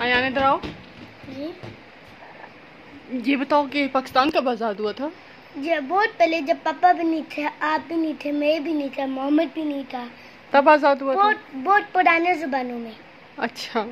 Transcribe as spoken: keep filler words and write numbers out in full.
आयान इधर आओ। जी ये बताओ कि पाकिस्तान कब आज़ाद हुआ था? जी बहुत पहले, जब पापा भी नहीं थे, आप भी नहीं थे, मैं भी नहीं था, मोहम्मद भी नहीं था, तब आज़ाद हुआ बहुत था? बहुत पुराने ज़मानों में। अच्छा।